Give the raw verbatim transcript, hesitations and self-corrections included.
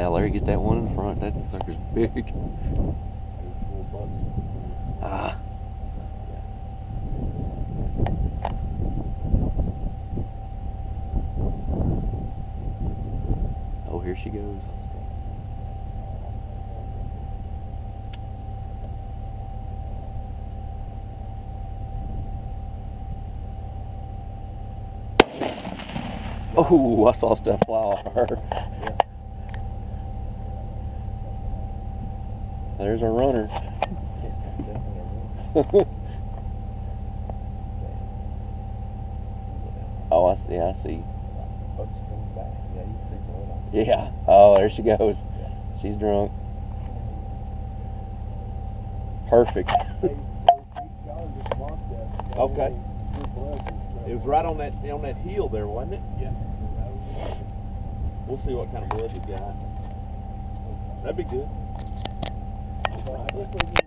Yeah, Larry, get that one in front. That sucker's big. Ah. Oh, here she goes. Oh, I saw stuff fly off of her. There's our runner. Oh, I see, I see. Yeah. Oh, there she goes. She's drunk. Perfect. Okay. It was right on that on that heel there, wasn't it? Yeah. We'll see what kind of blood we got. That'd be good. So I guess we